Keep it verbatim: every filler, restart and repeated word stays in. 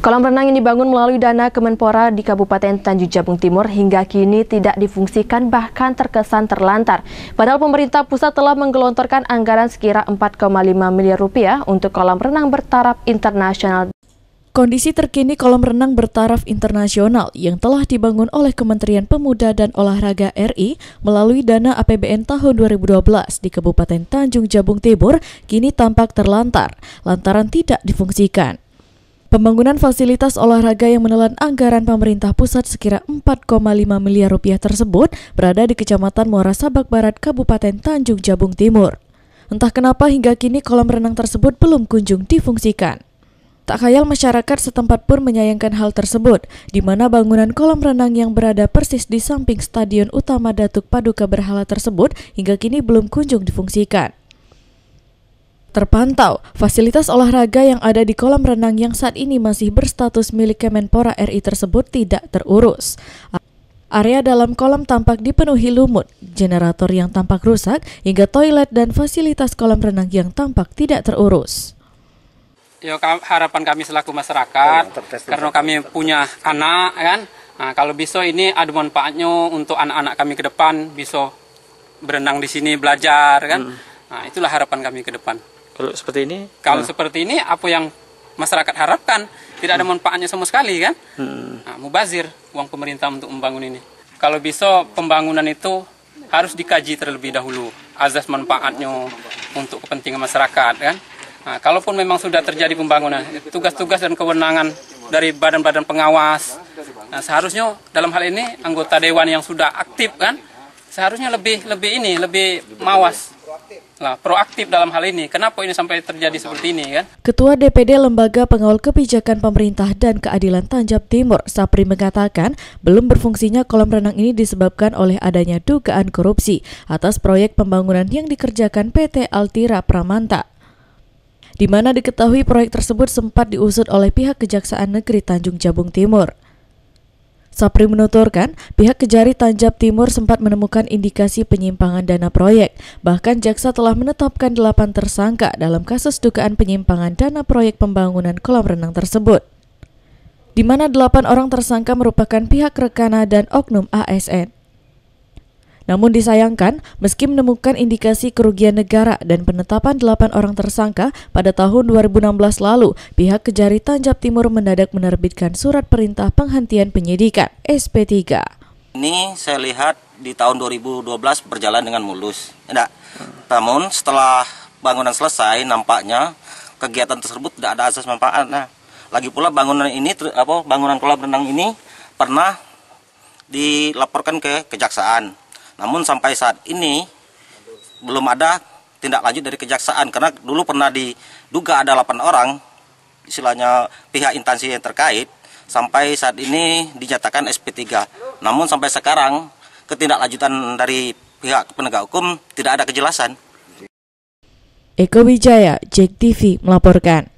Kolam renang yang dibangun melalui dana Kemenpora di Kabupaten Tanjung Jabung Timur hingga kini tidak difungsikan, bahkan terkesan terlantar. Padahal pemerintah pusat telah menggelontorkan anggaran sekira empat koma lima miliar rupiah untuk kolam renang bertaraf internasional. Kondisi terkini kolam renang bertaraf internasional yang telah dibangun oleh Kementerian Pemuda dan Olahraga R I melalui dana A P B N tahun dua ribu dua belas di Kabupaten Tanjung Jabung Timur kini tampak terlantar lantaran tidak difungsikan. Pembangunan fasilitas olahraga yang menelan anggaran pemerintah pusat sekira empat koma lima miliar rupiah tersebut berada di Kecamatan Muara Sabak Barat, Kabupaten Tanjung Jabung Timur. Entah kenapa hingga kini kolam renang tersebut belum kunjung difungsikan. Tak khayal masyarakat setempat pun menyayangkan hal tersebut, di mana bangunan kolam renang yang berada persis di samping Stadion Utama Datuk Paduka Berhala tersebut hingga kini belum kunjung difungsikan. Terpantau, fasilitas olahraga yang ada di kolam renang yang saat ini masih berstatus milik Kemenpora R I tersebut tidak terurus. Area dalam kolam tampak dipenuhi lumut, generator yang tampak rusak, hingga toilet dan fasilitas kolam renang yang tampak tidak terurus. Yo, harapan kami selaku masyarakat, karena kami punya anak, kan? Nah, kalau bisa ini ada manfaatnya untuk anak-anak kami ke depan, bisa berenang di sini, belajar, kan? Hmm. Nah, itulah harapan kami ke depan. Kalau seperti ini? Kalau nah. seperti ini, apa yang masyarakat harapkan? Tidak ada manfaatnya sama sekali, kan? Hmm. Nah, mubazir uang pemerintah untuk membangun ini. Kalau bisa pembangunan itu harus dikaji terlebih dahulu, azas manfaatnya untuk kepentingan masyarakat, kan? Nah, kalaupun memang sudah terjadi pembangunan, tugas-tugas dan kewenangan dari badan-badan pengawas, nah, seharusnya dalam hal ini anggota dewan yang sudah aktif, kan? Seharusnya lebih lebih ini, lebih mawas. Nah, proaktif dalam hal ini. Kenapa ini sampai terjadi seperti ini, kan? Ketua D P D Lembaga Pengawal Kebijakan Pemerintah dan Keadilan Tanjab Timur, Sapri, mengatakan belum berfungsinya kolam renang ini disebabkan oleh adanya dugaan korupsi atas proyek pembangunan yang dikerjakan P T Altira Pramanta, di mana diketahui proyek tersebut sempat diusut oleh pihak Kejaksaan Negeri Tanjung Jabung Timur. Sapri menuturkan, pihak Kejari Tanjab Timur sempat menemukan indikasi penyimpangan dana proyek. Bahkan jaksa telah menetapkan delapan tersangka dalam kasus dugaan penyimpangan dana proyek pembangunan kolam renang tersebut, di mana delapan orang tersangka merupakan pihak Rekana dan oknum A S N. Namun disayangkan, meski menemukan indikasi kerugian negara dan penetapan delapan orang tersangka pada tahun dua ribu enam belas lalu, pihak Kejari Tanjab Timur mendadak menerbitkan surat perintah penghentian penyidikan S P tiga. Ini saya lihat di tahun dua ribu dua belas berjalan dengan mulus. Tidak. Namun setelah bangunan selesai, nampaknya kegiatan tersebut tidak ada asas manfaat. Nah, lagi pula bangunan ini, apa bangunan kolam renang ini pernah dilaporkan ke kejaksaan. Namun sampai saat ini belum ada tindak lanjut dari kejaksaan, karena dulu pernah diduga ada delapan orang, istilahnya pihak instansi yang terkait, sampai saat ini dinyatakan S P tiga. Namun sampai sekarang ketindaklanjutan dari pihak penegak hukum tidak ada kejelasan. Eko Wijaya, J E K T V melaporkan.